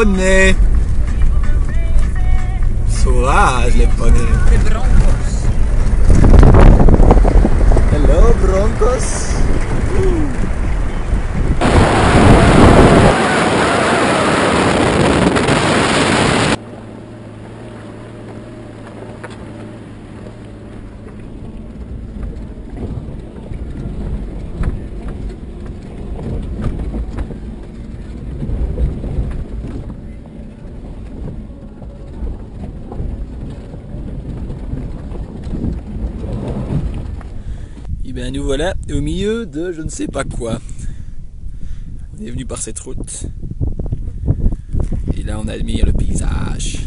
poneys. Sauvage les poneys. Les broncos. Hello Broncos. Et bien nous voilà au milieu de je ne sais pas quoi. On est venu par cette route. Et là on admire le paysage.